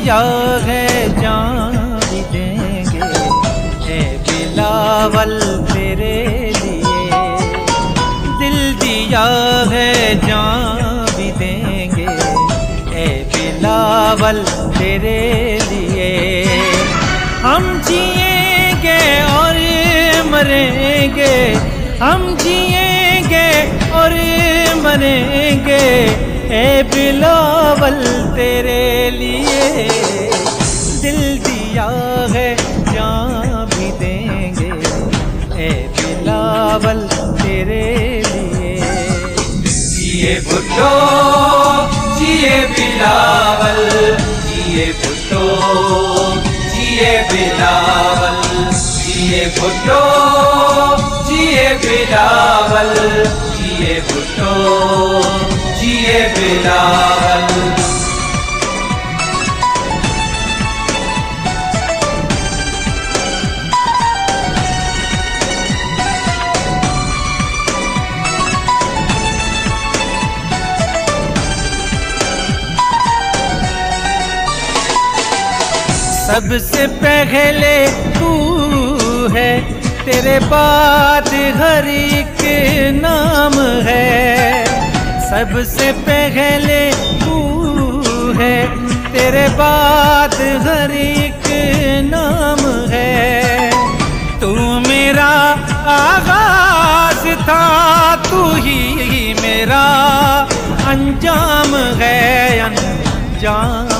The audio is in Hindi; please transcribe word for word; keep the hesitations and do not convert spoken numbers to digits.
दिया है जान भी देंगे ए बिलावल तेरे लिए। दिल दिया है जान भी देंगे ए बिलावल तेरे लिए। हम जिएंगे और मरेंगे, हम जिएंगे और मरेंगे ए बिलावल तेरे लिए। दिल दिया है जान भी देंगे ए बिलावल तेरे लिए। जिए भुट्टो जिए बिलावल, जिए भुट्टो जिए बिलावल, जिए भुट्टो जिए बिलावल, जिए भुट्टो जिए बिलावल। सबसे पहले तू है, तेरे बाद हर एक नाम है। सबसे पहले तू है, तेरे बाद हर एक नाम है। तू मेरा आगाज था, तू ही मेरा अंजाम है, अंजाम